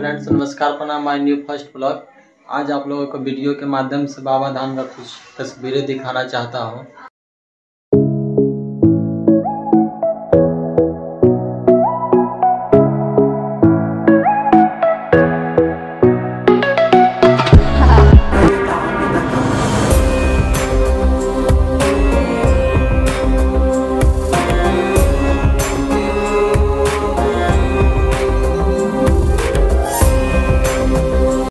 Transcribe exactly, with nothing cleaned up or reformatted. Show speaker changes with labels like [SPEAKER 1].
[SPEAKER 1] Friends, नमस्कार, प्रणाम। My new first blog. आज आप लोगों को वीडियो के माध्यम से बाबा धाम का कुछ तस्वीरें दिखाना चाहता हूँ।